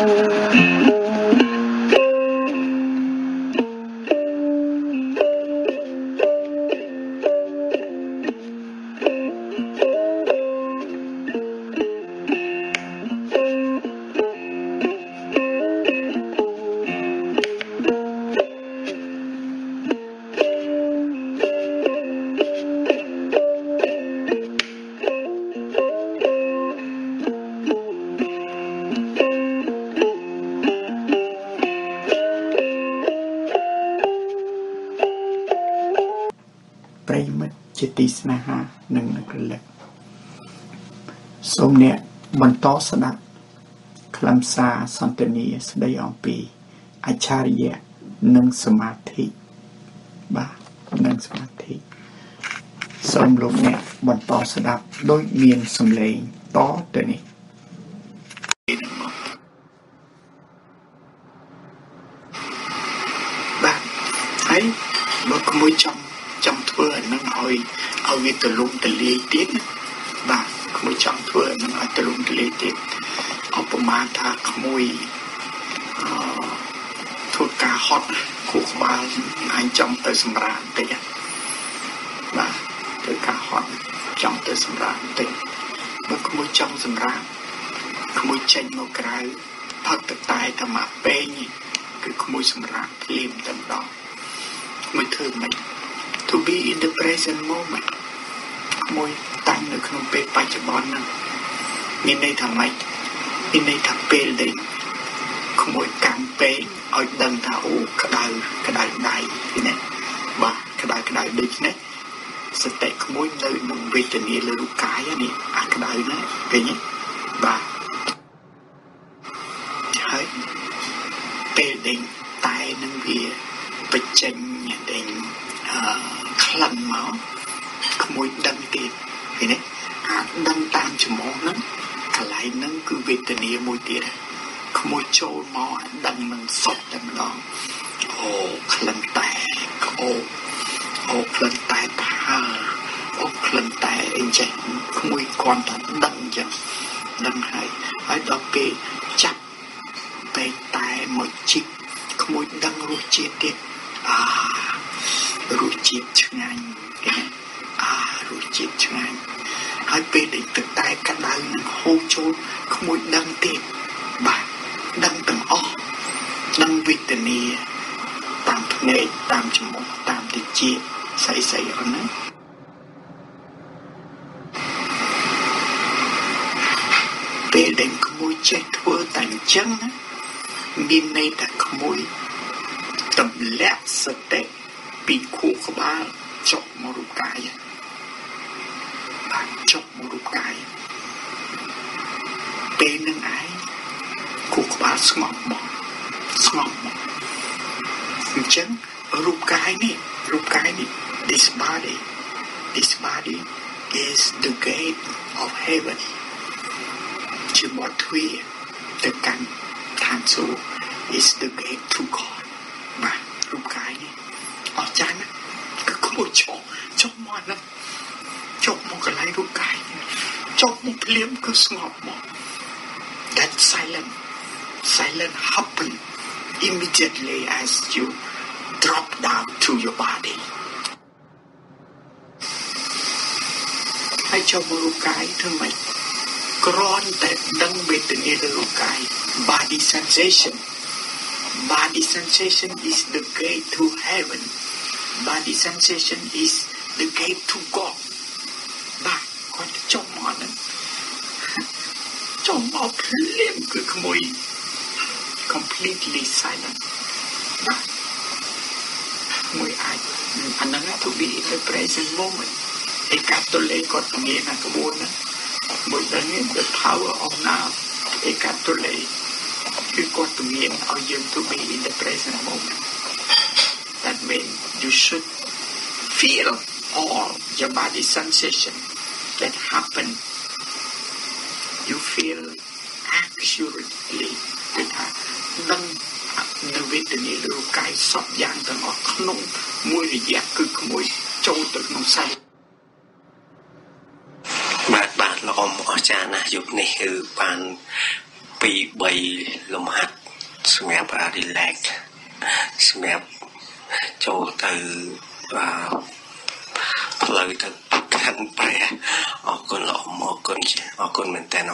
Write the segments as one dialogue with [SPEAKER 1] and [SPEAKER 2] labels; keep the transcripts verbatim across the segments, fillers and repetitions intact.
[SPEAKER 1] ប្រិយមិត្តជាទីស្នេហានិងនឹករលឹកសូមអ្នកបន្តស្ដាប់ខ្លឹមសារសន្ទនាស្ដីអំពីអច្ឆរិយៈនិងសមាធិបាទនិងសមាធិសូមលោកអ្នកបន្តស្ដាប់ដោយមានសំឡេងតទៅនេះបាទហើយបើក្មួយចង់ចង់ធ្វើអានឹងឲ្យឲ្យវាទលំទលាយទៀតបាទក្មួយចង់ធ្វើអានឹងឲ្យទលំទលាយទៀតឧបមាថាក្មួយអឺធ្វើការហត់គូក្បាលអញចង់ទៅសម្រាកបន្តិចបាទធ្វើការហត់ចង់ទៅសម្រាកបន្តិចបើក្មួយចង់សម្រាកក្មួយចេញមកក្រៅផឹកទឹកតែតែមកពេងគឺក្មួយសម្រាកភ្លាមតែម្ដងក្មួយធ្វើមិនto be in the present moment មួយតាំងនៅក្នុងពេលបច្ចុប្បន្នហ្នឹងមានន័យថាម៉េចមានន័យថាពេលដែលក្មួយកាន់ពេងឲ្យដឹងថាអូក្តៅក្តៅដៃណាបាទក្តៅក្តៅដូចនេះសតិក្មួយនៅក្នុងវេទនាលើរូបកាយនេះអាក្តៅណាឃើញទេបាទហើយពេលដែលតែនឹងវាបញ្ចេញដែលអឺក្លិនមកក្មួយដឹងទៀតឃើញទេអាចដឹងតាមច្រមុះហ្នឹងកន្លែងហ្នឹងគឺវេទនាមួយទៀតក្មួយចូលមកដឹងនឹងសុទ្ធតែម្ដងអូក្លិនតែក្អូអូក្លិនតែប្រហើរអូក្លិនតែអីចេះក្មួយគ្រាន់តែដឹងអញ្ចឹងដឹងហើយហើយដល់ពេលចាប់ពេកតែមកជីកក្មួយដឹងរសជាតិទៀតអារសជាតិឆ្ងាញ់អារសជាតិឆ្ងាញ់ហើយពេលដែលទឹកតែក្តៅនឹងហូរចូលក្មួយដឹងទៀតបាទដឹងទាំងអស់ដឹងវេទនាតាមភ្នែកតាមច្រមុះតាមតិចស្អីស្អីអស់ហ្នឹងពេលដែលក្មួយចេះធ្វើតែអញ្ចឹងមានន័យថាក្មួយទម្លាក់សតិពីខួរក្បាលចុះមករូបកាយបាទចុះមករូបកាយពេលនឹងឯងខួរក្បាលស្ងប់មកស្ងប់មកអញ្ចឹងរូបកាយនេះរូបកាយនេះ this body this body is the gate of heaven ជាមាត់ទ្វារទៅកាន់ឋានសួគ៌ is the gate to God បាទរូបកាយនេះអស្ចារ្យណាស់គឺក្មួយចុះចុះមកណាចុះមកកន្លែងរូបកាយចុះមកភ្លាមគឺស្ងប់មក that silent silent happen immediately as you drop down to your body ហើយចុះមករូបកាយធ្វើម៉េចគ្រាន់តែដឹងវេទនាលើរូបកាយ body sensation body sensation is the gate to heaven body sensation is the gate to God បាទគាត់ចុះមកហ្នឹងចុះមកភ្លាមគឺក្មួយ completely silent បាទមួយអាចអាហ្នឹងទៅ be in the present moment ឯកាត់ទៅលេគាត់មានអាក្បួនហ្នឹងមួយដឹង the power of now ឯកាត់ទៅលេគឺគាត់មានឲ្យយើង to be in the present moment that means you should feel all your body sensation that happen you feel accurately គឺថាដឹងនៅវេទនាលើកាយសពយ៉ាងទាំងអស់ក្នុងមួយរយៈគឺក្មួយចូលទៅក្នុងសៃបាទបាទល្អអស្ចារ្យណាស់យុគនេះគឺបាន
[SPEAKER 2] ពីបីលំហាត់សម្រាប់ relax សម្រាប់ចូលទៅផ្លូវទៅកាន់ព្រះអរគុណលោកអរគុណអរគុណមែនតើ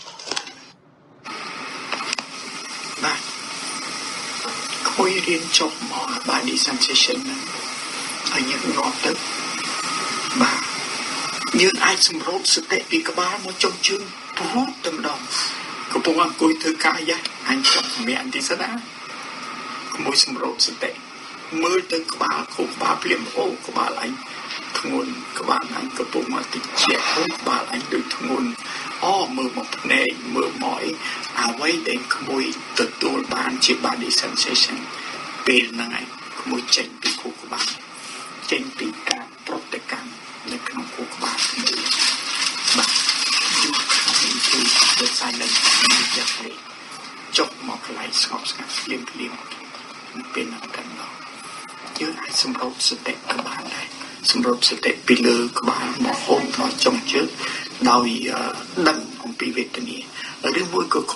[SPEAKER 1] បាទគួយរៀនចប់មក body sensation ហ្នឹងហើយញឹកញាប់ទៅបាទយើងអាចសម្រូបសតិពីក្បាលមកចុងជើងព្រោះតែម្ដងកំពុងអង្គុយធ្វើកាយអញចង់សម្រាប់ទីសិនណាក្មួយសម្រូបសតិមើលទៅក្បាលខួរក្បាលភ្លាមអូក្បាលអញធ្ងន់ក្បាលអញកំពុងមកតិចអូក្បាលអញដូចធ្ងន់អូមើលមកភ្នែកមើលមកអ្វីដែលក្មួយទទួលបានជា body sensation ពេលហ្នឹងឯងក្មួយចេញពីខួរក្បាលចេញពីការប្រតិកម្មនៅក្នុងខួរក្បាលបាទយកខាងទៅទៅសាយនឹងយកលេចុកមកកន្លែងស្ងប់ស្ងាត់ភ្លាមភ្លាមពេលហ្នឹងតែម្ដងយើងអាចសម្រូបសតិក៏បានដែរសម្រូបសតិពីលើក្បាលមកហូរដល់ចុងជើងដោយដឹងអំពីវេទនាឬមួយក៏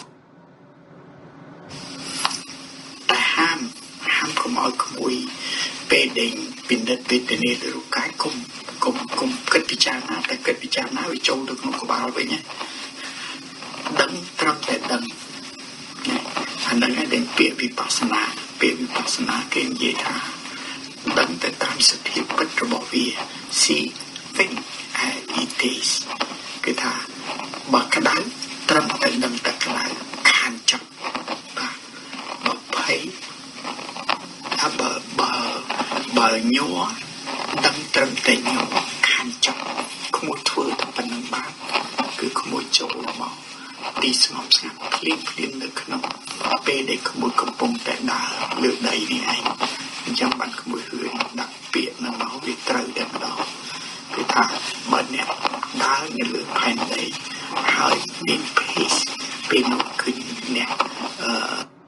[SPEAKER 1] តែហាមហាមកុំឲ្យក្មួយពេលដែលពិនិត្យវេទនាលើរូបកាយកុំកុំកុំគិតពិចារណាតែគិតពិចារណាវាចូលទៅក្នុងក្បាលវិញណាដឹងត្រឹមតែដឹងអានឹងឯងដែលពាក្យវិបស្សនាពាក្យវិបស្សនាគេនិយាយថាដឹងទៅតាមសភាពពិតរបស់វា see thing as it is គឺថាបើក្តៅត្រឹមតែដឹងតែក្តៅខានចាប់បាទបើភ័យថាបើបើបើញ័រដឹងត្រឹមតែញ័រខានចាប់ក្មួយធ្វើតែប៉ុណ្្នឹងបានគឺក្មួយចូលមកទីស្ងប់ស្ងាត់ភ្លាមភ្លាមនៅក្នុងពេលដែលក្មួយកំពុងតែដើរលើដីនេះឯងអញ្ចឹងបានក្មួយរឿយដាក់ពាក្យនឹងមកវាត្រូវតែម្ដងគឺថាបើអ្នកដើរនៅលើផែនដីហើយមាន pace ពេលនោះគឺអ្នកអឺ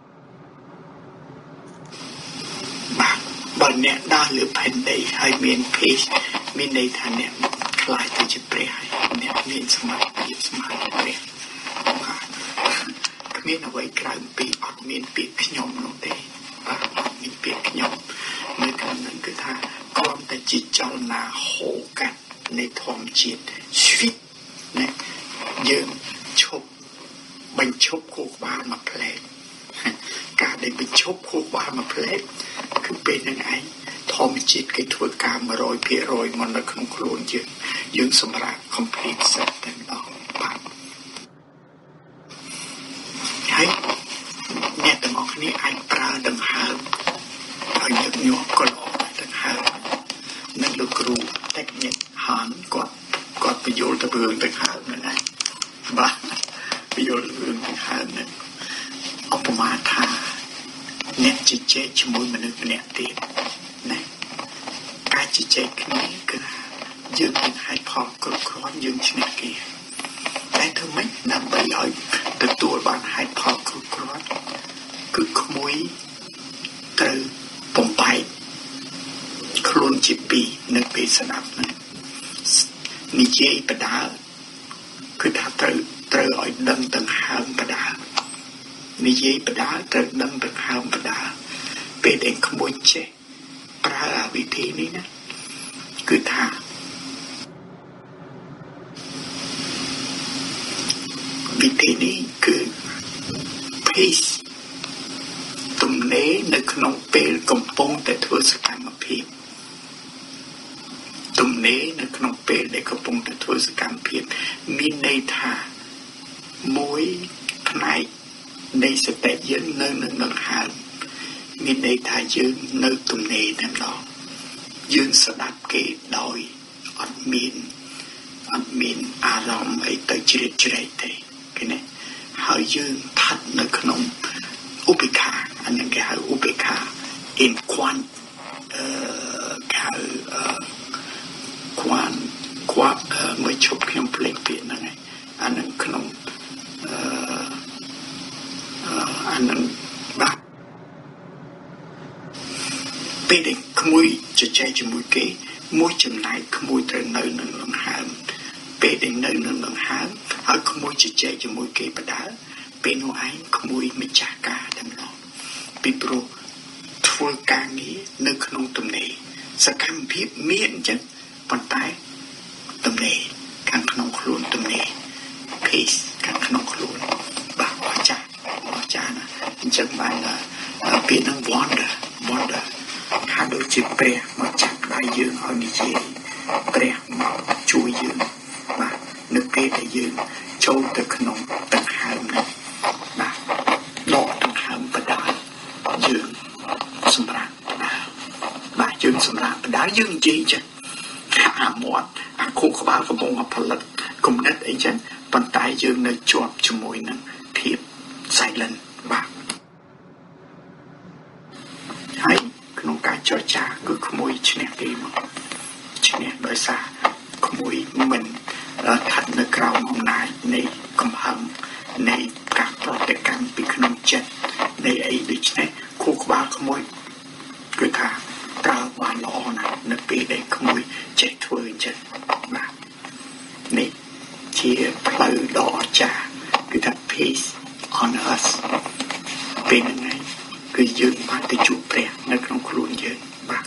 [SPEAKER 1] បាទបើអ្នកដើរលើផែនដីហើយមាន pace មានន័យថាអ្នកខ្លាចទៅជាព្រះហើយអ្នកមានសមត្ថភាពស្មើនឹងព្រះបាទគ្មានអ្វីក្រៅពីអត់មានពាក្យខ្ញុំនោះទេបាទមានពាក្យខ្ញុំនៅក្នុងนั้นគឺថាគ្រាន់តែជាចលនាហូរកាត់នៃធម្មជាតិស្វីតណាយើងឈប់បញ្ឈប់ខួរក្បាលមកផ្លែកការដែលបញ្ឈប់ខួរក្បាលមកផ្លែកគឺពេលហ្នឹងឯងធម្មជាតិគេធ្វើការ one hundred percent មកនៅក្នុងខ្លួនយើងយើងសម្រាប់ complete set តែម្ដងបាទហើយអ្នកទាំងអស់គ្នាអាចប្រើដង្ហើមហើយញឹកញាប់ក៏ល្អដែរដង្ហើមនឹងលោកគ្រូតែអ្នកហានគាត់គាត់បញ្យល់ទៅរឿងដង្ហើមហ្នឹងឯងបាទបញ្យល់រឿងដង្ហើមហ្នឹងឧបមាថាអ្នកជជែកជាមួយមនុស្សម្នាក់ទៀតណាការជជែកគ្នាគឺយើងមានហេតុផលគ្រប់គ្រាន់យើងឈ្នះគេតែធ្វើម៉េចដើម្បីឲ្យទទួលបានហេតុផលគ្រប់គ្រាន់គឺក្មួយត្រូវបំបែកខ្លួនជាពីរនៅពេលស្ដាប់ហ្នឹងនិយាយបដាគឺថាត្រូវត្រូវឲ្យដឹងទាំងហើមបដានិយាយបដាត្រូវដឹងទាំងហើមបដាពេលដែលក្មួយចេះប្រើវិធីនេះណាគឺថាវិធីនេះគឺ pace ទំនេរនៅក្នុងពេលកំពុងតែធ្វើសកម្មភាពទំនេរនៅក្នុងពេលដែលកំពុងតែធ្វើសកម្មភាពមានន័យថាមួយផ្នែកនៃសតិយើងនៅនឹងដង្ហើមមានន័យថាយើងនៅទំនេរតែម្ដងយើងស្ដាប់គេដោយអត់មានអត់មានអារម្មណ៍អីទៅជ្រៀតជ្រែកទេឃើញទេហើយយើងស្ថិតនៅក្នុងឧបេក្ខាអានឹងគេហៅឧបេក្ខា in quant អឺគេហៅអឺ quant quant មួយឈប់ខ្ញុំភ្លេចពាក្យហ្នឹងឯងអានឹងក្នុងអឺអានឹងបាទពេលដែលក្មួយជជែកជាមួយគេមួយចំណែកក្មួយត្រូវនៅនឹងដង្ហើមពេលដែលនៅនឹងដង្ហើមហើយក្មួយជជែកជាមួយគេបដាពេលនោះឯងក្មួយម្ចាស់ការតែម្ដងពីព្រោះធ្វើការងារនៅក្នុងទំនេរសកម្មភាពមានអញ្ចឹងប៉ុន្តែទំនេរខាងក្នុងខ្លួនទំនេរ peace ខាងក្នុងខ្លួនបាទអស្ចារ្យអស្ចារ្យណាអញ្ចឹងបានពេលនឹង wonder wonder ថាដូចជាព្រះមកចាប់ដៃយើងឲ្យនិយាយព្រះមកជួយយើងបាទនៅពេលដែលយើងចូលទៅក្នុងទឹកហើមនេះបាទដកទឹកហើមបដាយើងសម្រាប់បដាបាទយើងសម្រាប់បដាយើងនិយាយចឹងអាមាត់អាខួរក្បាលកំពុងផលិតគំនិតអីចឹងប៉ុន្តែយើងនៅជាប់ជាមួយនឹងភាព silent បាទហើយក្នុងការចរចាគឺក្មួយឈ្នះគេមកឈ្នះដោយសារក្មួយមិនស្ថិតនៅក្រោមអំណាចនៃកំហឹងនៃការប្រតិកម្មពីក្នុងចិត្តនៃអីដូច្នេះខួរក្បាលក្មួយគឺថាប្រើបានល្អណាស់នៅពេលដែលក្មួយចេះធ្វើអញ្ចឹងបាទនេះជាផ្លូវដ៏អស្ចារ្យគឺថា peace on us ពេលហ្នឹងគឺយើងបានទៅជួបព្រះនៅក្នុងខ្លួនយើងបាទ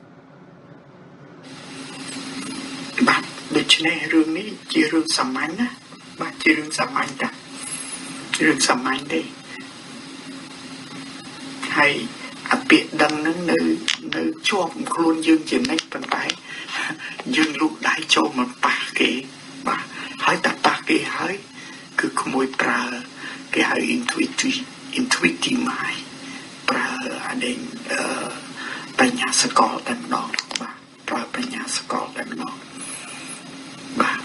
[SPEAKER 1] បាទដូច្នេះរឿងនេះជារឿងសាមញ្ញណាបាទជារឿងសាមញ្ញតារឿងសាមញ្ញទេហើយអាពាក្យដឹងហ្នឹងនៅនៅជាប់ខ្លួនយើងជានិច្ចប៉ុន្តែយើងលូកដៃចូលមកប៉ះគេបាទហើយតែប៉ះគេហើយគឺក្មួយប្រើគេហៅ intuitive intuitive mind ប្រើអានេះបញ្ញាសកលតែម្ដងបាទប្រើបញ្ញាសកលតែម្ដងបាទ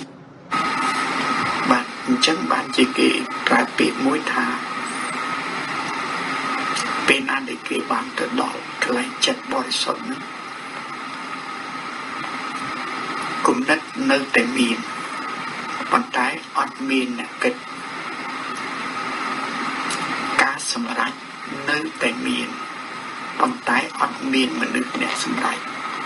[SPEAKER 1] បាទអញ្ចឹងបានជាគេប្រើពាក្យមួយថាពេលណាដែលគេបានទៅដល់កន្លែងចិត្តបរិសុទ្ធហ្នឹងគំនិតនៅតែមានប៉ុន្តែអត់មានអ្នកគិតការសម្រេចនៅតែមានប៉ុន្តែអត់មានមនុស្សអ្នកសម្រេច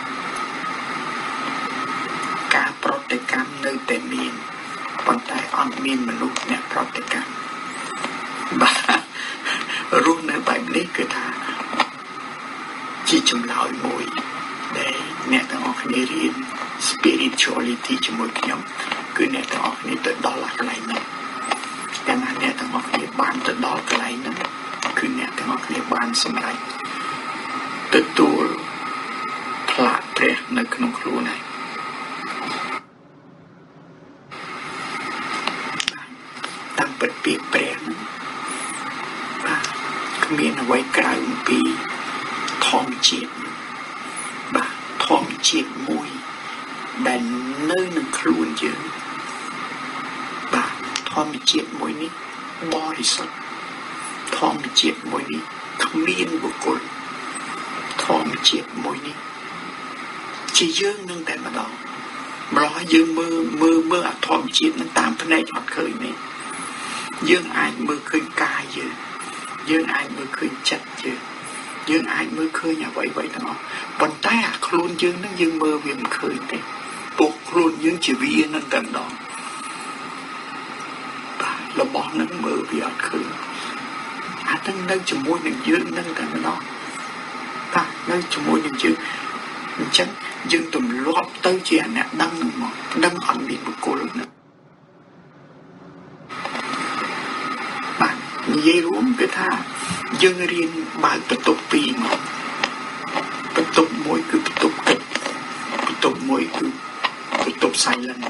[SPEAKER 1] ការប្រតិកម្មនៅតែមានប៉ុន្តែអត់មានមនុស្សអ្នកប្រតិកម្មបាទរស់នៅបែបនេះគឺថាជាចម្លើយមួយដែលអ្នកទាំងអស់គ្នារៀន spirituality ជាមួយខ្ញុំគឺអ្នកទាំងអស់គ្នាទៅដល់កន្លែងហ្នឹងតែណាអ្នកទាំងអស់គ្នាបានទៅដល់កន្លែងហ្នឹងគឺអ្នកទាំងអស់គ្នាបានសម្រេចទទួលផ្លាកព្រះនៅក្នុងខ្លួនហើយតាមពិតពាក្យព្រះហ្នឹងបាទគ្មានអ្វីក្រៅពីធម្មជាតិបាទធម្មជាតិមួយដែលនៅនឹងខ្លួនយើងបាទធម្មជាតិមួយនេះបរិសុទ្ធធម្មជាតិមួយនេះគ្មានបុគ្គលធម្មជាតិមួយនេះជាយើងនឹងតែម្ដងម្ល៉េះយើងមើលមើលមើលអាធម្មជាតិនឹងតាមភ្នែកអត់ឃើញទេយើងអាចមើលឃើញកាយយើងយើងអាចមើលឃើញចិត្តយើងយើងអាចមើលឃើញអ្វីៗទាំងអស់ប៉ុន្តែអាខ្លួនយើងនឹងយើងមើលវាមិនឃើញទេពួកខ្លួនយើងជាវានឹងតែម្ដងបាទរបស់នឹងមើលវាអត់ឃើញអាទាំងនៅជាមួយនឹងយើងនឹងតែម្ដងបាទនៅជាមួយនឹងយើងអញ្ចឹងយើងទម្លាប់ទៅជាអ្នកដឹងនឹងមកដឹងអត់មានបុគ្គលនឹងបាទនិយាយរួមគឺថាយើងរៀនបើកបន្ទប់ពីរមកបន្ទប់មួយគឺបន្ទប់គិតបន្ទប់មួយគឺបន្ទប់ silent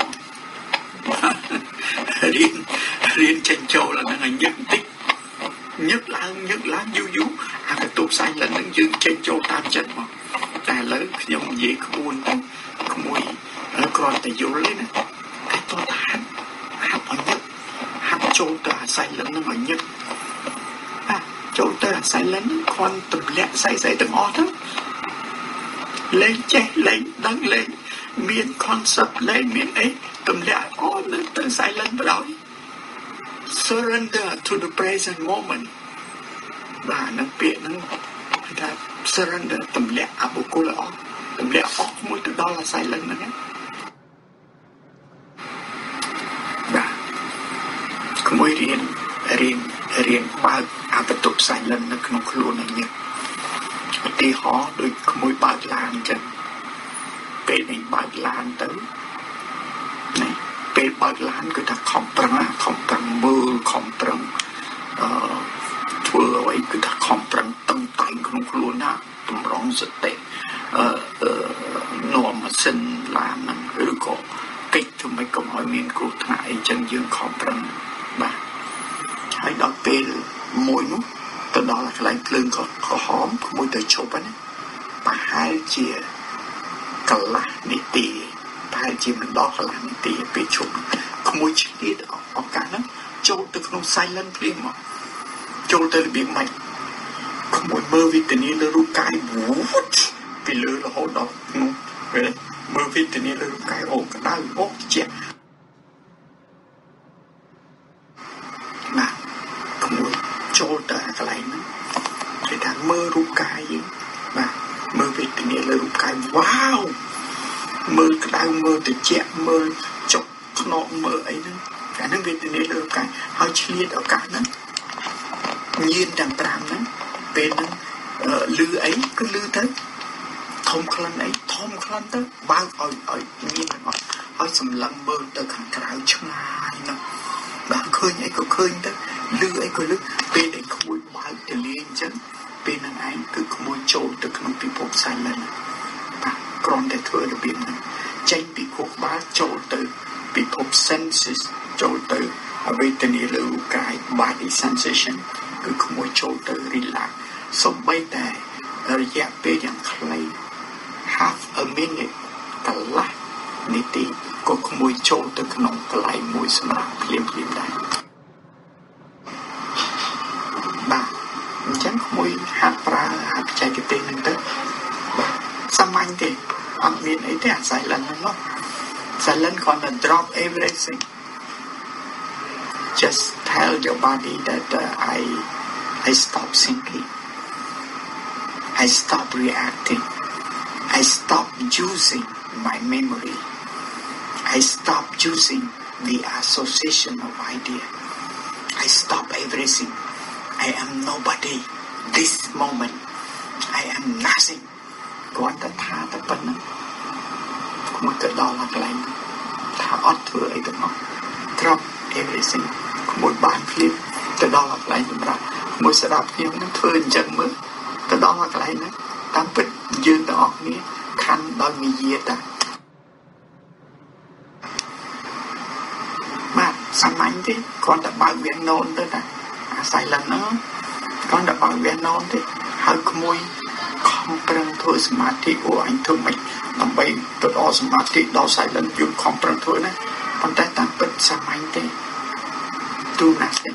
[SPEAKER 1] រៀនរៀនចេញចូលហ្នឹងឲ្យញឹកបន្តិចញឹកឡើងញឹកឡើងយូរយូរអាបន្ទប់ silent ហ្នឹងយើងចេញចូលតាមចិត្តមកតែឥឡូវខ្ញុំនិយាយក្បួនទៅក្មួយគ្រាន់តែយល់ទេណាតែតោះថាហាត់ហាត់ឲ្យញឹកហាត់ចូលទៅអា silent ហ្នឹងឲ្យញឹកចូលទៅអា silent គ្រាន់ទម្លាក់ស្អីស្អីទាំងអស់ទៅលេងចេះលេងដឹងលេងមាន concept លេងមានអីទម្លាក់អស់នៅទៅ silent បណ្ដោយ surrender to the present moment បាទនឹងពាក្យហ្នឹងគេថា surrender ទម្លាក់អបុគ្គលអស់ទម្លាក់អស់មួយទៅដល់អា silent ហ្នឹងបាទក្មួយរៀនរៀនរៀនបើកអបតុប silent នៅក្នុងខ្លួនឯងឧទាហរណ៍ដូចក្មួយបើកឡានអញ្ចឹងពេលឯងបើកឡានទៅណាពេលបើកឡានគឺថាខំប្រឹងខំប្រឹងមើលខំប្រឹងអឺធ្វើអ្វីគឺថាខំប្រឹងតឹងតែងក្នុងខ្លួនណាតម្រង់សតិអឺនាំម៉ាស៊ីនឡានហ្នឹងឬក៏កិច្ចធ្វើម៉េចកុំឲ្យមានគ្រោះថ្នាក់អីចឹងយើងខំប្រឹងបាទហើយដល់ពេលមួយនោះទៅដល់កន្លែងភ្លើងក៏ក្រហមក្មួយទៅឈប់ហ្នឹងប្រហែលជាកន្លះនាទីប្រហែលជាមិនដល់កន្លះនាទីពេលឈប់ក្មួយឆ្លៀតឱកាសហ្នឹងចូលទៅក្នុង silent ភ្លាមមកចូលទៅរបៀបម៉េចក្មួយមើលវេទនាលើរូបកាយវូតពីលើរហូតដល់នោះពេលមើលវេទនាលើរូបកាយអូក្តៅអូជាណាក្មួយចូលទៅកន្លែងហ្នឹងគេថាមើលរូបកាយយើងបាទមើលវេទនាលើរូបកាយវ៉ាវមើលក្តៅមើលត្រជាក់មើលចុកខ្នងមើលអីហ្នឹងអាហ្នឹងវេទនាលើរូបកាយហើយឆ្លៀតឱកាសហ្នឹងញៀនទាំងប្រាំហ្នឹងពេលហ្នឹងលឺអីគឺលឺទៅធំក្លិនអីធំក្លិនទៅបើកឲ្យឲ្យញៀនទាំងអស់ឲ្យសម្លឹងមើលទៅខាងក្រៅឆ្ងាយហ្នឹងបាទឃើញអីក៏ឃើញទៅលឺអីក៏លឺពេលដែលក្មួយបើកទៅលេងអញ្ចឹងពេលហ្នឹងឯងគឺក្មួយចូលទៅក្នុងពិភព silent បាទគ្រាន់តែធ្វើរបៀបហ្នឹងចេញពីខួរក្បាលចូលទៅពិភព senses ចូលទៅវេទនាលើរូបកាយ body sensation គឺក្មួយចូលទៅ relax សូម្បីតែរយៈពេលយ៉ាងខ្លី half a minute កន្លះនាទីក៏ក្មួយចូលទៅក្នុងកន្លែងមួយសម្រាប់ភ្លាមភ្លាមដែរបាទអញ្ចឹងក្មួយហាត់ប្រើហាត់បច្ចេកទេសហ្នឹងទៅបាទសាមញ្ញទេអត់មានអីទេអា silent ហ្នឹងមក silent គ្រាន់តែ drop everything just tell your body that uh, I I stop thinking I stop reacting I stop using my memory I stop using the association of idea I stop everything I am nobody this moment I am nothing គាត់ទៅថាទៅប៉ុណ្ណឹងមកទៅដល់កន្លែងថាអត់ធ្វើអីទាំងអស់ drop everything ក្មួយបានភ្លាមទៅដល់កន្លែងសម្រាប់មួយស្ដាប់ខ្ញុំនឹងធ្វើអញ្ចឹងមើលទៅដល់កន្លែងហ្នឹងតាមពិតយើងទាំងអស់គ្នាខណ្ឌដល់វិយាតាបាទសាមញ្ញទេគ្រាន់តែបើកវាណូនទៅតាអា silent ហ្នឹងគ្រាន់តែបើកវាណូនទេហើយក្មួយខំប្រឹងធ្វើសមាធិអូអញធ្វើមិនដើម្បីទៅដល់សមាធិដល់ silent យើងខំប្រឹងធ្វើណាប៉ុន្តែតាមពិតសាមញ្ញទេ do nothing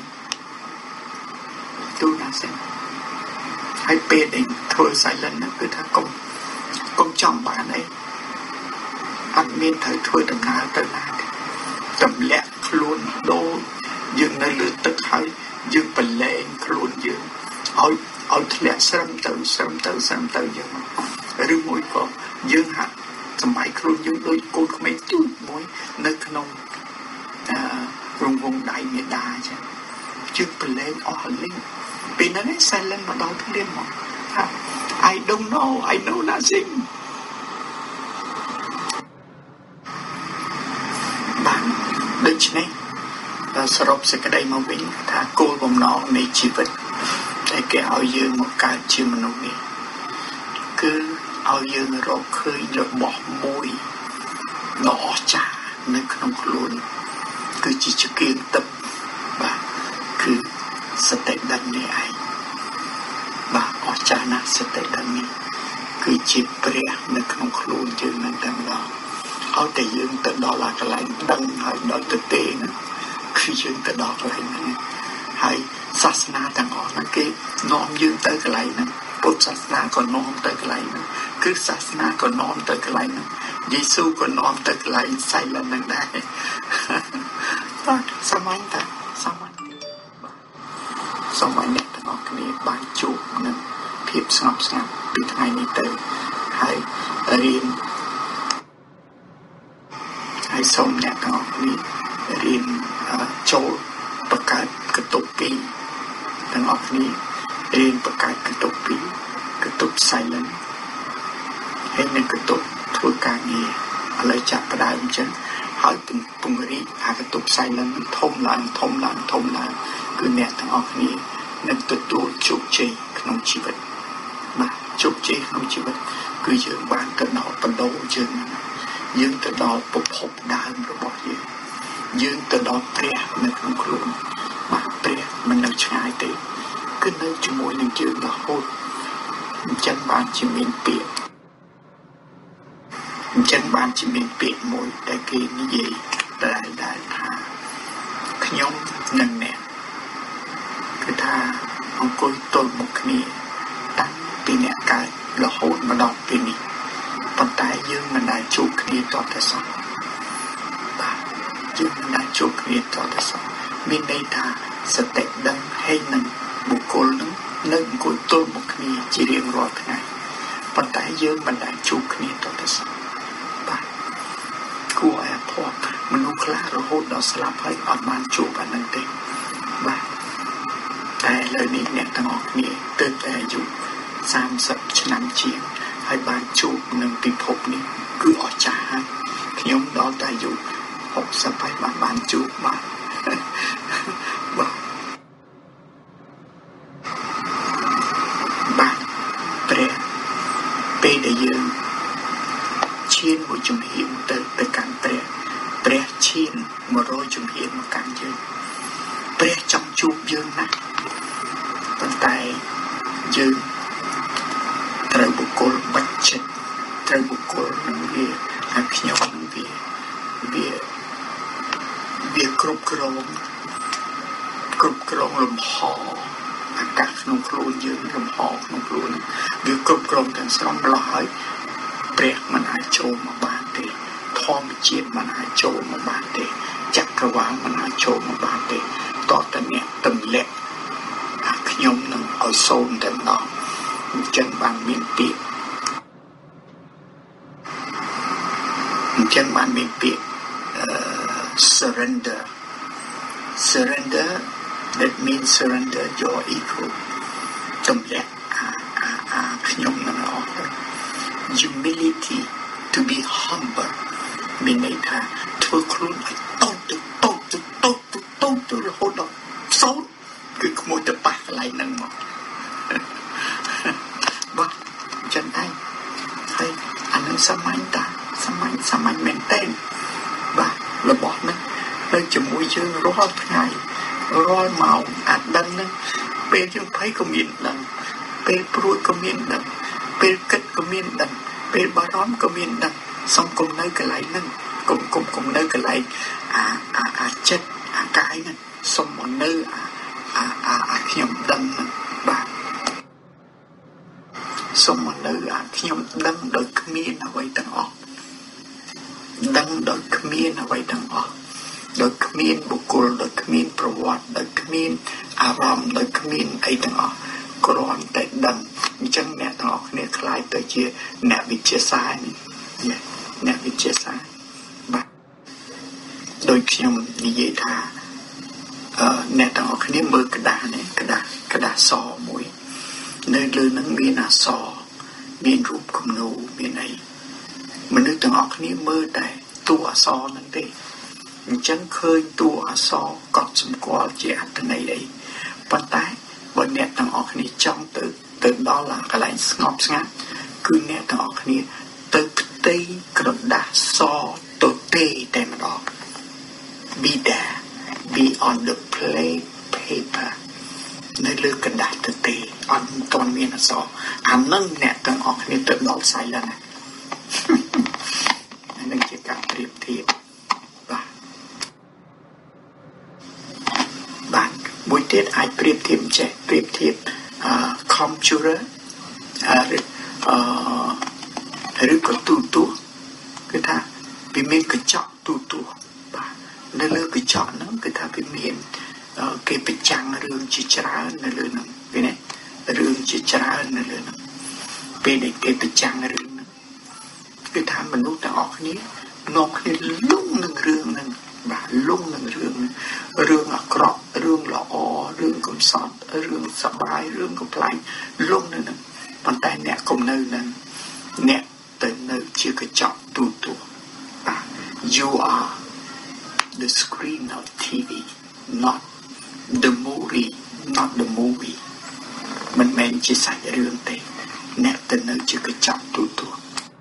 [SPEAKER 1] do nothing ហើយពេលដែលធ្វើ silent ហ្នឹងគឺថាកុំកុំចង់បានអីអត់មានត្រូវធ្វើដំណើរទៅណាទេទម្លាក់ខ្លួនដូរយើងនៅលើទឹកហើយយើងបលែងខ្លួនយើងឲ្យឲ្យធ្លាក់ស្រឹមទៅស្រឹមទៅស្រឹមទៅយើងឬមួយក៏យើងហាត់សម័យខ្លួនយើងដូចកូនក្មេងទូចមួយនៅក្នុងអឺរង្វង់ដៃមេដាអញ្ចឹងជឿបលែងអស់លីងពេលហ្នឹង silent មកដល់ភ្លាមមក I don't know I know nothing បាទដូច្នេះសរុបសេចក្តីមកវិញថាគោលបំណងនៃជីវិតដែលគេឲ្យយើងមកកើតជាមនុស្សនេះគឺឲ្យយើងរកឃើញរបស់មួយដ៏អស្ចារ្យនៅក្នុងខ្លួនគឺជាចង្កៀងទឹកបាទគឺសតិដឹងនេះឯងបាទអស្ចារ្យណាស់សតិដឹងនេះគឺជាព្រះនៅក្នុងខ្លួនយើងនឹងតែម្ដងឲ្យតែយើងទៅដល់កន្លែងដឹងហើយដល់ទៅទេណាគឺយើងទៅដល់កន្លែងហ្នឹងហើយសាសនាទាំងអស់ហ្នឹងគេនាំយើងទៅកន្លែងហ្នឹងពុទ្ធសាសនាក៏នាំទៅកន្លែងហ្នឹងគឺសាសនាក៏នាំទៅកន្លែងហ្នឹងយេស៊ូក៏នាំទៅកន្លែង silent ហ្នឹងដែរបាទសាមញ្ញតាសាមញ្ញសូមឲ្យអ្នកទាំងអស់គ្នាបានជួបនឹងភាពស្ងប់ស្ងាត់ពីថ្ងៃនេះទៅហើយរៀនហើយសូមអ្នកទាំងអស់គ្នារៀនចូលประกาศกระตุกปีทั้งออกนี้เรียนประกาศกระตุกปีกระตุกไซเลนให้ในกระตุกทั่วการนี้อะไรจับประดายมันฉันหายเป็นปุ่งรีหากระตุกไซเลนมันทมลานทมลานทมลานคือเนี่ยทั้งออกนี้นั่นตัวตัวจุกใจขนมชีวิตมาจุกใจขนมชีวิตคือยืนบานตะนอปะโดยืนยืนตะนอปพบดานระบอกยืนยืนตะนอเปรี้ยในขนมครูมาเปรี้ยมันเอาชายตีขึ้นในจมูกหนึ่งยืนละโหดจันบานจิมินเปียจันบานจิมินเปียมวยแต่เกนี่เย่ได้ได้พาขยมหนึ่งเนี่ยคือถ้าองคุยตัวมุกนี้ตั้งปีเนี่ยกายละโหดมาดอกปีนี้ปัจจัยยืมมันได้จุกนี้ต่อแต่สองยืมมันได้จุกนี้ต่อแต่สองมีในทางสเต็ปดังให้หนึ่งบุคคลนึงหนึ่งกุตัวมุกนี้จีเรียงรอดไงปัจจัยยืมมันได้จุกนี้ต่อแต่สองกูแอบพอมนุษย์คลาระโหดเราสลับให้ออกมาจูบอันนั้นเต็มบ้าแต่เลยนี้เนี่ยทั้งออกนี้เติมแต่อยู่สามสิบชนะเชียงให้บานจูบหนึ่งปีพบนี้คือออกจากขยมดอกได้อยู่หกสิบไปบานบานจูบมาบ้าบ้าเปรี้ยเปย์ได้ยืนเชียนหัวจุ่มหิมเติมไปการเปรี้ยเปรี้ยเชียนมาโรยจุ่มหิมมาการยืนเปรี้ยจังจูบยืนนะปันไตยืนตระบุกลบัดเช็ดตระบุกลนั่งเบียหักยอนั่งเบียเบียเบียกรุบกรองกรุบกรองลมหออากาศนงครูยืนลมหอนงครูนะเบียกรุบกรองกันสองร้อยเปรี้ยมันหายโจมาบานเตะทองเจียนมันหายโจมาบานเตะจักรวาลมันหายโจมาบานเตะต่อแต่เนี่ยตึงเล็กขยมหนึ่งเอาโซนแต่นอกจังบานมีเปียจังบานมีเปีย surrender surrender that means surrender your ego ตึงเล็กขยมหนึ่งออก humility to be humble มีในท่าทั่วครุนไอ้โต้ตึ๊โต้ตึ๊โต้ตึ๊โต้ตึ๊โหดอกโซนคือขโมยตะปากอะไรนั่งหมดบ้าจันได้ให้อันนั้นสมัยตาสมัยสมัยเมนเต้นบ้าระบอดนั้นเราจะมวยยืนร้อยไงร้อยเมาอัดดังนั้นเป็นยังไพ่ก็มีดังเป็นปลุกก็มีดังเป็นกัดก็มีดังเป็นบารอนก็มีดังสองกลมเนื้อกระไรนั่นกลมกลมกลมเนื้อกระไรอ่าอ่าอ่าเจ็ดอ่ากายนั่นสมมติเนื้ออ่าอ่าอ่าอ่าขยมดังนั่นบ้าสมมติเนื้ออ่าขยมดังโดยขมิ้นเอาไว้ตั้งออกดังโดยขมิ้นเอาไว้ตั้งออกโดยขมิ้นบุคคลโดยขมิ้นประวัติโดยขมิ้นอารมณ์โดยขมิ้นไอ้ตั้งออกกรอนแต่ดังมีจังเนี่ยตั้งออกเนี่ยคล้ายตัวเชี่ยแนววิเชียสายนี่เนี่ยแนววิเชียสายบ้าโดยขยมนิยธาเอ่อเนี่ยตั้งออกนี่มือกระดาษเนี่ยกระดาษกระดาษซอมวยในเรื่องนั้นมีหน้าซอมีรูปคำนูมีไหนมันนึกตั้งออกนี่มือแต่ตัวซอนั่นเองฉันเคยตัวซอกอดสมกอลเจียตันในเลยปัจจัยบนเนี่ยตั้งออกนี่จ้องตื่นตื่นดอลลาร์อะไรสงบสงัดคือเนี่ยตั้งออกนี่ตื่นตีกระดาษซอตัวเตะแต่มันออก be there be on the play paper ในเรื่องกระดาษตัวเตะอันตอนมีนะซออันนั่งเนี่ยตั้งออกนี่ตื่นดอลใส่แล้วนะนั่นคือการเปรียบเทียบบุยเทียบไอเปรียบเทียบเจเปรียบเทียบคอมพิวเตอร์หรือหรือก็ตู้ตู้คือถ้าพิมพ์กระจกตู้ตู้ป่ะในเรื่องกระจกนั้นคือถ้าพิมพ์เก็บไปจังเรื่องจิตราในเรื่องนั้นเป็นไงเรื่องจิตราในเรื่องนั้นเป็นเด็กเก็บไปจังเรื่องนั้นคือถ้ามนุษย์แต่ออกนี้นอกนี้ลุ่งหนึ่งเรื่องหนึ่งบ่าลุ่งหนึ่งเรื่องเรื่องอักรอរឿងល្អរឿងកំសត់រឿងសប្បាយរឿងកំ pl ាញ់លងនៅនឹងប៉ុន្តែអ្នកកុំនៅនឹងអ្នកទៅនៅជាកញ្ចក់ទូទួ You are the screen of ที วี not the movie not the movie មិនមែនជាសាច់រឿងទេអ្នកទៅនៅជាកញ្ចក់ទូទួ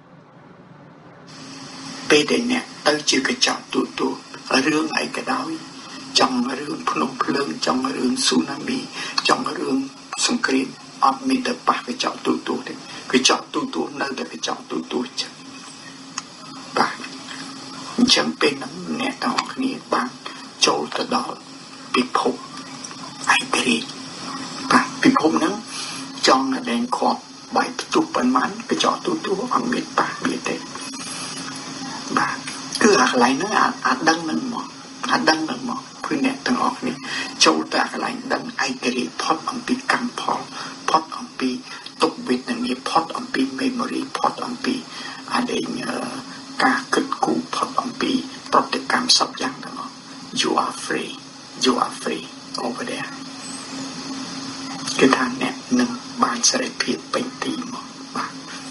[SPEAKER 1] ពេលដែលអ្នកទៅជាកញ្ចក់ទូទួរឿងអីក៏ដោយចង់រឿងភ្នំភ្លើងចង់រឿងស៊ូណាមីចង់រឿងសង្គ្រាមអត់មានទៅប៉ះកញ្ចក់ទូទួទេកញ្ចក់ទូទួនៅតែកញ្ចក់ទូទួចឹងបាទអញ្ចឹងពេលហ្នឹងអ្នកទាំងអស់គ្នាបានចូលទៅដល់ពិភពឯករាជ្យបាទពិភពហ្នឹងចង់ដែងខប់បាយផ្ទុះប៉ុន្មានកញ្ចក់ទូទួអត់មានប៉ះមានទេបាទគឺអាកន្លែងហ្នឹងអាចដឹងនឹងមកអាចដឹងនឹងមកព្រោះអ្នកទាំងអស់គ្នាចូលទៅអាកន្លែងដឹងឯករាជ្យផុតអំពីកម្មផលផុតអំពីទុកវេទនាផុតអំពី memory ផុតអំពីអាដែងការគិតគូរផុតអំពីប្រតិកម្មសពយ៉ាងទាំងអស់ You are free You are free over there គឺថាអ្នកនឹងបានសេរីភាពពេញទីមកបាទ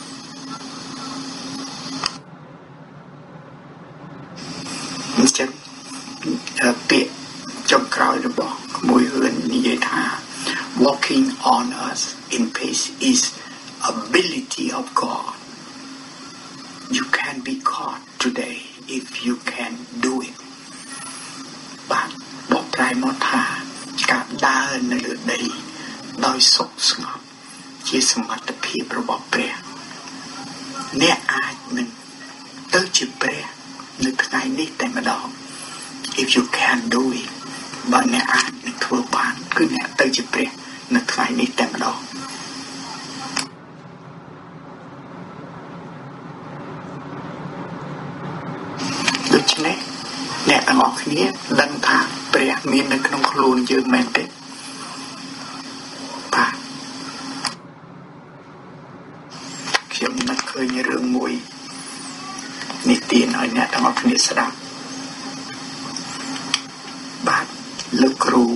[SPEAKER 1] អញ្ចឹងពាក្យចុងក្រោយរបស់មួយរឿងនិយាយថា Walking on us in peace is ability of God You can be caught today if you can do it បាទបកប្រែមកថាការដើរនៅលើដីដោយសុខស្ងប់ជាសមត្ថភាពរបស់ព្រះអ្នកអាចនឹងទៅជាព្រះនៅថ្ងៃនេះតែម្ដង if you can do it បើអ្នកអាចនឹងធ្វើបានគឺអ្នកទៅជាព្រះនៅថ្ងៃនេះតែម្ដងដូច្នេះអ្នកទាំងអស់គ្នាដឹងថាព្រះមាននៅក្នុងខ្លួនយើងមែនទេបាទខ្ញុំនឹកឃើញរឿងមួយនិទានឲ្យអ្នកទាំងអស់គ្នាស្ដាប់បាទលោកគ្រូ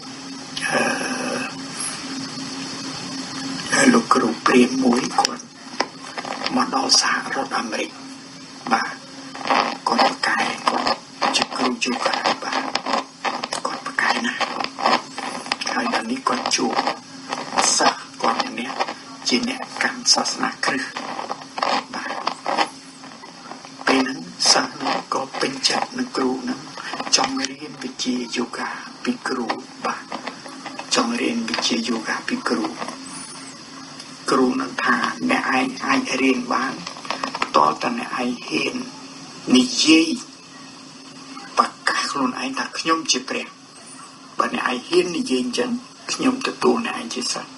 [SPEAKER 1] អឺលោកគ្រូព្រាហ្មណ៍មួយគាត់មកដល់សហរដ្ឋអាមេរិកបាទគាត់ប្រកែគាត់ជាគ្រូយូហ្គាបាទគាត់ប្រកែណាស់ហើយដល់នេះគាត់ជួបសិស្សគាត់ម្នាក់ជាអ្នកកាន់សាសនាគ្រិស្តបាទពេលហ្នឹងសិស្សនោះក៏ពេញចិត្តនឹងគ្រូហ្នឹងចង់រៀនវិជ្ជាយូហ្គាពីគ្រូបាទចង់រៀនវិជ្ជាយូហ្គាពីគ្រូគ្រូនឹងថាអ្នកឯងអាចរៀនបានតើតើអ្នកឯងហ៊ាននិយាយប្រកាសខ្លួនឯងថាខ្ញុំជាព្រះបើអ្នកឯងហ៊ាននិយាយអញ្ចឹងខ្ញុំទទួលអ្នកឯងជាសិស្ស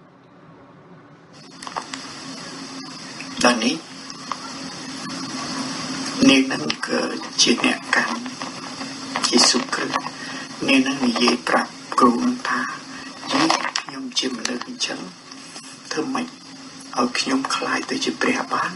[SPEAKER 1] ដល់នេះនាងនឹងគឺជាអ្នកកាន់យេស៊ូវគ្រីស្ទនាងនឹងនិយាយប្រាប់គ្រូនឹងថាយីខ្ញុំជាមនុស្សអញ្ចឹងធ្វើម៉េចឲ្យខ្ញុំខ្លាយទៅជាព្រះបាន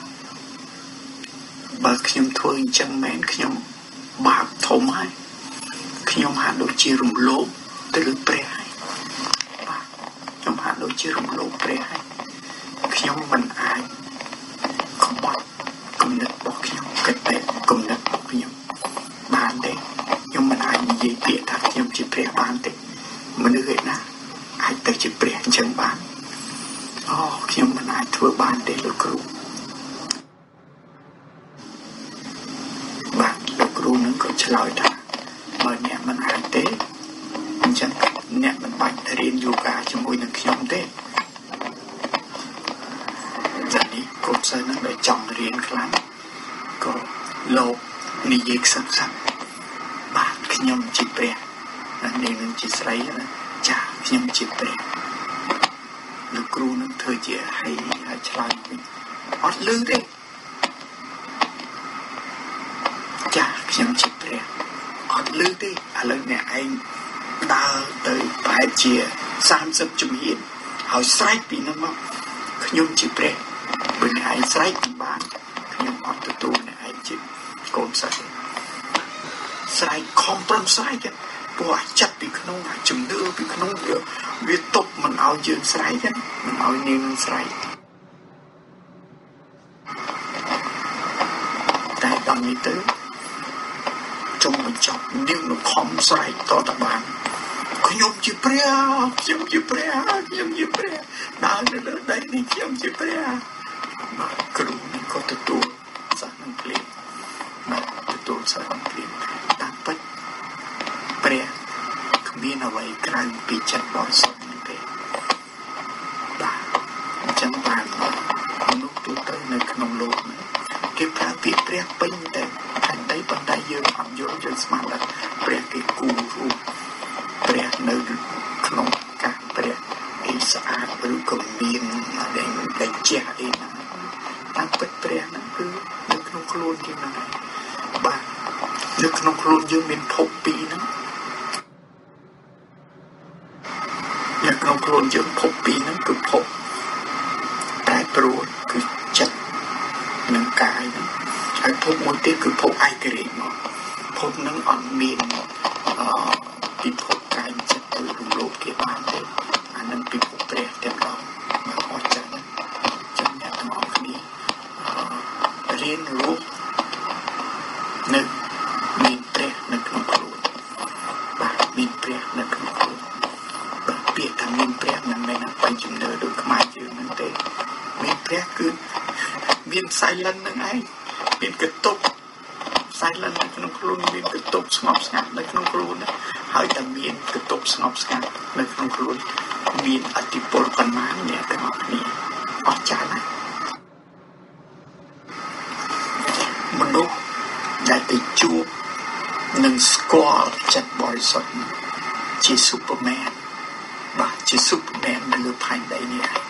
[SPEAKER 1] បើខ្ញុំធ្វើអញ្ចឹងមែនខ្ញុំបាបធំហើយខ្ញុំហាក់ដូចជារំលោភទៅលើព្រះហើយបាទខ្ញុំហាក់ដូចជារំលោភព្រះហើយខ្ញុំមិនអាចក្បត់គំនិតរបស់ខ្ញុំគិតតែគំនិតរបស់ខ្ញុំបានទេខ្ញុំមិនអាចនិយាយពាក្យថាខ្ញុំជាព្រះបានទេមនុស្សឯណាអាចទៅជាព្រះអញ្ចឹងបានអូខ្ញុំមិនអាចធ្វើបានទេលោកគ្រូបាទលោកគ្រូនឹងក៏ឆ្លើយថាបើអ្នកមិនអាចទេអញ្ចឹងអ្នកមិនបាច់រៀនយូហ្គាជាមួយនឹងខ្ញុំទេจากนี้กดเซอร์นั้นเลยจ้องเรียนครั้งก็โลกนิยกสักๆบาดขยมจิตเปรียนั่นเองนึงจิตใสนะจ่าขยมจิตเปรียลูกครูนั้นเธอจะให้ฉลาดอดลือดิจ่าขยมจิตเปรียอดลือดิอะไรเนี่ยไอ้ดาวเตยปลายเจียสามสิบจุดเห็นเอาใส่ปีนั้นมั้งขยมจิตเปรียbởi vì ai sai thì bạn nhưng mà tôi này ai chịu còn sai sai không bằng sai chứ ព្រោះចិត្តពីក្នុងជំនឿពីក្នុងវាវាទប់មិនឲ្យយើងស្រែកទេមិនឲ្យនាងនឹងស្រែកតែដល់នេះទៅចុងបញ្ចប់នាងនឹងខំស្រែកតតបានខ្ញុំជាព្រះខ្ញុំជាព្រះខ្ញុំជាព្រះដើរទៅលើដីនេះខ្ញុំជាព្រះបាទគ្រូនេះក៏ទទួលសាសនឹងភ្លេងបាទទទួលសាសនឹងភ្លេងតាមពិតព្រះគ្មានអ្វីក្រៅពីចិត្តបរិសុទ្ធនេះទេបាទអញ្ចឹងបានមនុស្សទូទៅនៅក្នុងលោកនេះគេប្រើពាក្យព្រះពេញតែតែប៉ុន្តែយើងអត់យល់យើងស្មានថាព្រះគេគូរូបព្រះនៅក្នុងការព្រះអីស្អាតឬក៏មានដែលដែលជាអីណាតាមពិតព្រះហ្នឹងគឺនៅក្នុងខ្លួនយើងហ្នឹងបាទនៅក្នុងខ្លួនយើងមានភពពីរហ្នឹងនៅក្នុងខ្លួនយើងភពពីរហ្នឹងគឺភពតែព្រួតគឺចិត្តនិងកាយហ្នឹងហើយភពមួយទៀតគឺភពឯករាជ្យមកភពហ្នឹងអត់មានអឺពិភពកាយចិត្តឬរំលោភគេបានទេអានឹងពិភពព្រះទាំងអស់មកអស់ចឹងចឹងអ្នកទាំងអស់គ្នារៀនរស់នៅមានព្រះនៅក្នុងខ្លួនបាទមានព្រះនៅក្នុងខ្លួនបាទពាក្យថាមានព្រះមិនមែនបែបជំនឿដូចខ្មែរយើងហ្នឹងទេមានព្រះគឺមាន silent ហ្នឹងឯងមានកតុប silent នៅក្នុងខ្លួនមានកតុបស្ងប់ស្ងាត់នៅក្នុងខ្លួនហើយតែមានកតុបស្ងប់ស្ងាត់នៅក្នុងខ្លួនមានអធិពលប៉ុន្មានអ្នកទាំងអស់គ្នាអស្ចារ្យណាស់មនុស្សដែលទៅជួបនឹងស្គាល់ចិត្តបរិសុទ្ធជា Superman បាទជា Superman នៅលើផែនដីនេះឯង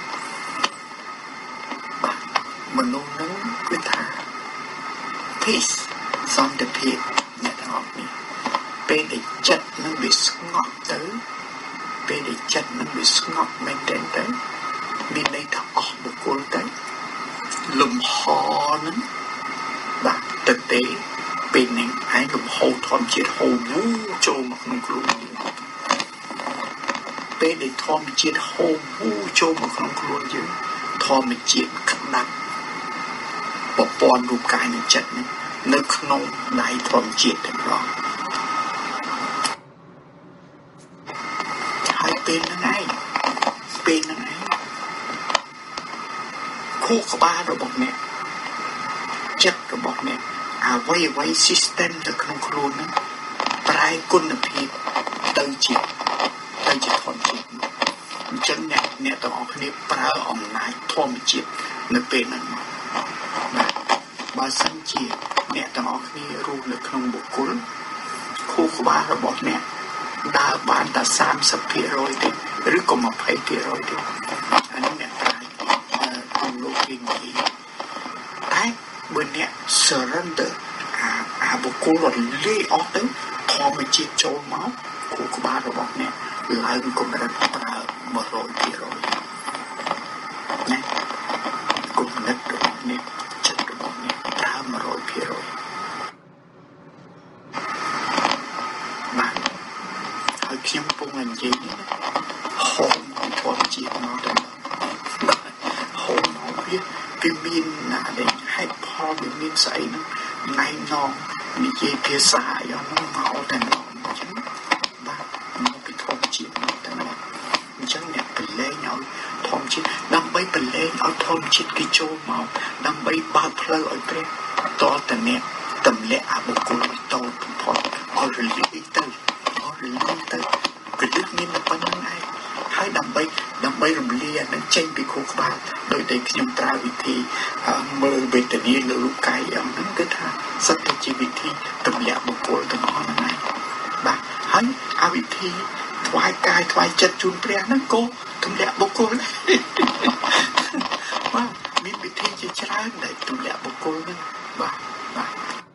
[SPEAKER 1] បាទមនុស្សនឹងគឺថា peace សន្តិភាពអ្នកទាំងអស់គ្នាពេលដែលចិត្តនឹងវាស្ងប់ទៅពេលដែលចិត្តនឹងវាស្ងប់មែនទែនទៅមានន័យថាអស់បុគ្គលទៅលំហនឹងបាទទៅទេពេលនេះឯងលំហធម្មជាតិហូរវូចូលមកក្នុងខ្លួនយើងពេលដែលធម្មជាតិហូរវូចូលមកក្នុងខ្លួនយើងធម្មជាតិក្តាប់ប្រព័ន្ធរូបកាយនិងចិត្តនេះនៅក្នុងដៃធម្មជាតិទាំងអស់ហើយពេលហ្នឹងឯងពេលហ្នឹងឯងខួរក្បាលរបស់អ្នកចិត្តរបស់អ្នកអ្វីអ្វី system នៅក្នុងខ្លួនហ្នឹងប្រែគុណភាពទៅជាទៅជាធម្មជាតិអញ្ចឹងអ្នកអ្នកទាំងអស់គ្នាប្រើអំណាចធម្មជាតិនៅពេលហ្នឹងមកបើសិនជាអ្នកទាំងអស់គ្នារស់នៅក្នុងបុគ្គលខួរក្បាលរបស់អ្នកដើរបានតែ សាមសិបភាគរយ ទេឬក៏ ยี่สิบភាគរយ ទេអានេះអ្នកប្រាជ្ញក្នុងលោកវិញទីតែបើអ្នក surrender អាអាបុគ្គលរលាយអស់ទៅធម្មជាតិចូលមកខួរក្បាលរបស់អ្នកឡើងកម្រិតប្រើ một trămភាគរយ ណាគំនិតរបស់អ្នកចិត្តរបស់អ្នកប្រើ một trămភាគរយ បាទហើយខ្ញុំពងនិយាយនេះហូមធម្មជាតិមកទៅហូមមកវាវាមានណាដែលហេតុផលវាមានស្អីហ្នឹងណៃណងនិយាយភាសាយ៉ាងហ្នឹងមកតែណងអញ្ចឹងបាទមកពីធម្មជាតិមកតែណងអញ្ចឹងអ្នកប្រឡែងឲ្យធម្មជាតិដើម្បីប្រឡែងឲ្យធម្មជាតិគេចូលមកដើម្បីបើកផ្លូវឲ្យព្រះតតអ្នកទម្លាក់អបុគ្គលឲ្យតូចបំផុតឲ្យរលាយទៅឲ្យរលាយទៅគឺទឹកមានតែប៉ុណ្្នឹងឯងហើយដើម្បីដើម្បីរំលាយនឹងចេញពីខួរក្បាលដោយតែខ្ញុំប្រើវិធីមើលវេទនានៅរូបកាយយ៉ាងហ្នឹងគឺថាសិតតែជាវិធីទម្លាក់បុគ្គលទាំងអស់ហ្នឹងឯងបាទហើយអាវិធីថ្វាយកាយថ្វាយចិត្តជូនព្រះហ្នឹងក៏ទម្លាក់បុគ្គលបាទមានវិធីជាច្រើនដែលទម្លាក់បុគ្គលហ្នឹងបាទបាទ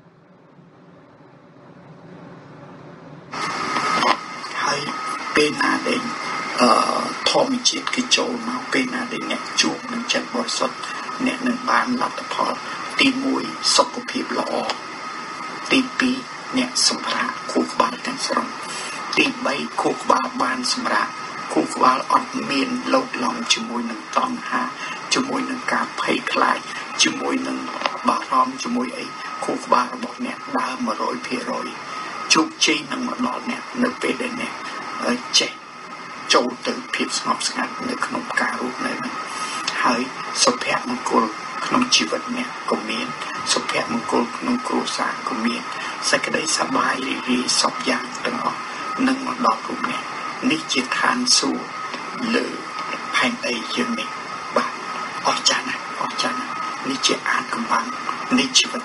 [SPEAKER 1] ហើយពេលណាដែលអឺធម្មជាតិគេចូលមកពេលណាដែលអ្នកជួបនឹងចិត្តបរិសុទ្ធអ្នកនឹងបានលទ្ធផលទីមួយសុខភាពល្អទីពីរអ្នកសម្រាប់ខួរក្បាលទាំងស្រុងទីបីខួរក្បាលបានសម្រាប់ខួរក្បាលអត់មានលោតឡំជាមួយនឹងតណ្ហាជាមួយនឹងការភ័យខ្លាចជាមួយនឹងបារម្ភជាមួយអីខួរក្បាលរបស់អ្នកដើរ một trăm phần trăm ជោគជ័យនឹងមកដល់អ្នកនៅពេលដែលអ្នកចេះចូលទៅភាពស្ងប់ស្ងាត់នៅក្នុងការរស់នៅហើយសុភមង្គលក្នុងជីវិតអ្នកក៏មានសុភមង្គលក្នុងគ្រួសារក៏មានសេចក្តីសប្បាយរីករាយសពយ៉ាងទាំងអស់នឹងមកដល់រូបអ្នកនេះជាឋានសួគ៌លើផែនដីយើងនេះបាទអស្ចារ្យណាស់អស្ចារ្យណាស់នេះជាអាថ៌កំបាំងនៃជីវិត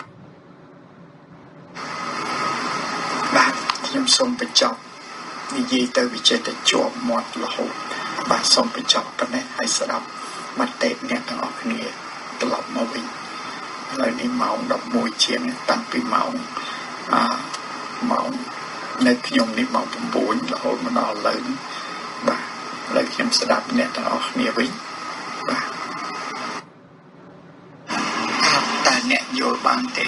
[SPEAKER 1] បាទខ្ញុំសូមបញ្ចប់និយាយទៅវិចិត្រជាប់មាត់រហូតបាទសូមបញ្ចប់ប៉ុណ្ណេះហើយស្ដាប់មតិអ្នកទាំងអស់គ្នាត្រឡប់មកវិញឥឡូវនេះម៉ោង ដប់មួយ ជាងតាំងពីម៉ោងអឺម៉ោងនៅខ្ញុំនេះម៉ោង 9 រហូតមកដល់ឥឡូវបាទឥឡូវខ្ញុំស្ដាប់អ្នកទាំងអស់គ្នាវិញបាទតើអ្នកយល់បានទេ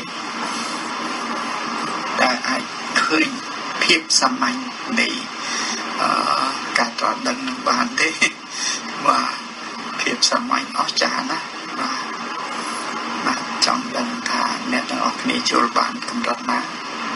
[SPEAKER 1] តើអាចឃើញភាពសាមញ្ញនៃអឺការត្រដដឹងនឹងបានទេបាទភាពសាមញ្ញអស្ចារ្យណាស់បាទបាទចង់ដឹងថាអ្នកទាំងអស់គ្នាយល់បានកម្រិតណា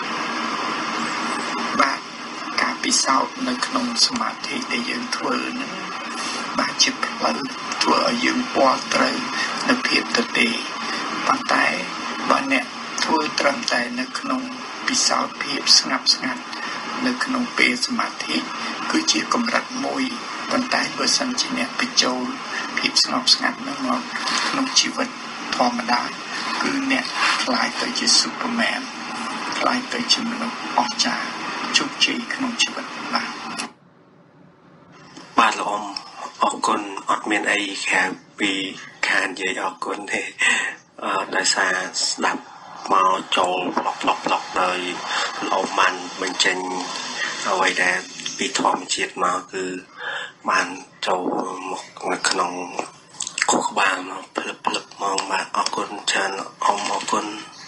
[SPEAKER 1] បាទការពិសោធន៍នៅក្នុងសមាធិដែលយើងធ្វើនឹងបាទជាផ្លូវធ្វើឲ្យយើងពាល់ត្រូវនៅភាពទទេប៉ុន្តែបើអ្នកធ្វើត្រឹមតែនៅក្នុងពិសោធន៍ភាពស្ងាត់ស្ងាត់នៅក្នុងពេលសមាធិគឺជាកម្រិតមួយប៉ុន្តែបើសិនជាអ្នកបញ្ចូលភាពស្ងប់ស្ងាត់នៅមកក្នុងជីវិតធម្មតាគឺអ្នកខ្លាយទៅជា Superman ខ្លាយទៅជាមនុស្សអស្ចារ្យជោគជ័យក្នុងជីវិតបាទ
[SPEAKER 2] បាទលោកអ៊ំអរគុណអត់មានអីក្រៅពីខាននិយាយអរគុណទេអឺដោយសារស្ដាប់មកចូលប្លុកប្លុកប្លុកដោយលោកអ៊ំបានបញ្ចេញអ្វីដែលពីធម្មជាតិមកគឺបានចូលមកនៅក្នុងខួរក្បាលមកភ្លឹបភ្លឹបមកបាទអរគុណច្រើនអ៊ំអរគុណ